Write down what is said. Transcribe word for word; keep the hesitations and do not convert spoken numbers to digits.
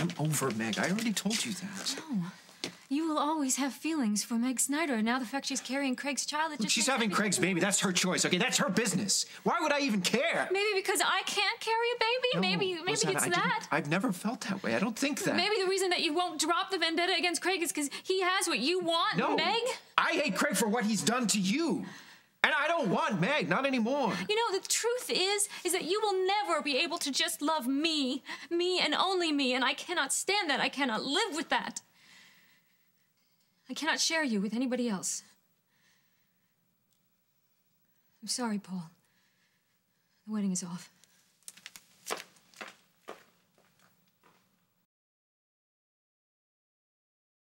I'm over Meg. I already told you that. No. You will always have feelings for Meg Snyder, and now the fact she's carrying Craig's child, it just She's having Craig's baby. That's her choice, okay? That's her business. Why would I even care? Maybe because I can't carry a baby? No, maybe maybe Rosanna, it's I that. I've never felt that way. I don't think that. Maybe the reason that you won't drop the vendetta against Craig is because he has what you want, no, Meg. I hate Craig for what he's done to you. And I don't want Meg, not anymore. You know, the truth is, is that you will never be able to just love me. Me and only me, and I cannot stand that. I cannot live with that. I cannot share you with anybody else. I'm sorry, Paul. The wedding is off.